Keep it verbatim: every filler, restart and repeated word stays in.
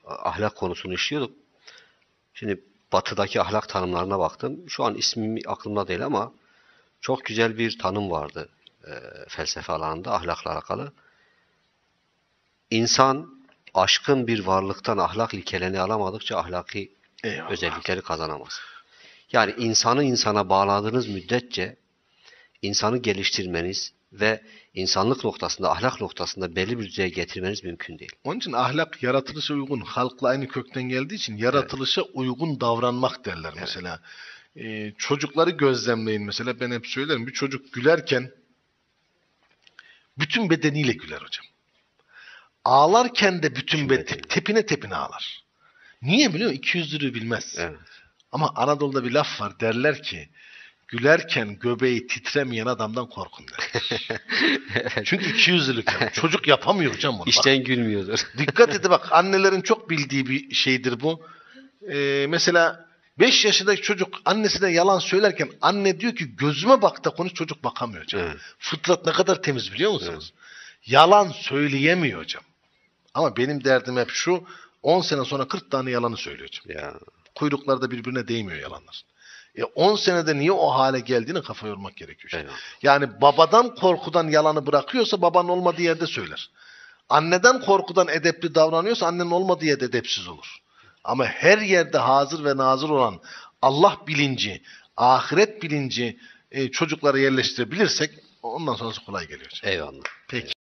ahlak konusunu işliyorduk. Şimdi batıdaki ahlak tanımlarına baktım. Şu an ismi aklımda değil ama çok güzel bir tanım vardı e, felsefe alanında ahlakla alakalı. İnsan aşkın bir varlıktan ahlak ilkelerini alamadıkça ahlaki Eyvallah. özellikleri kazanamaz. Yani insanı insana bağladığınız müddetçe insanı geliştirmeniz ve insanlık noktasında, ahlak noktasında belli bir düzeye getirmeniz mümkün değil. Onun için ahlak yaratılışa uygun, halkla aynı kökten geldiği için yaratılışa evet. uygun davranmak derler evet. mesela. Ee, çocukları gözlemleyin mesela, ben hep söylerim, bir çocuk gülerken bütün bedeniyle güler hocam. Ağlarken de bütün bedeni, tepine tepine ağlar. Niye biliyor musun? iki yüzlülüğü bilmez. Evet. Ama Anadolu'da bir laf var, derler ki gülerken göbeği titremeyen adamdan korkun derler. Çünkü iki yüzlülük yani. Çocuk yapamıyor hocam bunu. İşten bak. Gülmüyordur. Dikkat edin bak, annelerin çok bildiği bir şeydir bu. Ee, mesela beş yaşındaki çocuk annesine yalan söylerken anne diyor ki gözüme bak da konuş, çocuk bakamıyor hocam. Evet. Fıtrat ne kadar temiz biliyor musunuz? Evet. Yalan söyleyemiyor hocam. Ama benim derdim hep şu, on sene sonra kırk tane yalanı söylüyor hocam. Ya. Kuyruklar da birbirine değmiyor yalanlar. E on senede niye o hale geldiğini kafa yormak gerekiyor. Işte. Evet. Yani babadan korkudan yalanı bırakıyorsa babanın olmadığı yerde söyler. Anneden korkudan edepli davranıyorsa annenin olmadığı yerde edepsiz olur. Ama her yerde hazır ve nazır olan Allah bilinci, ahiret bilinci e, çocuklara yerleştirebilirsek ondan sonrası kolay geliyor. Eyvallah. Peki.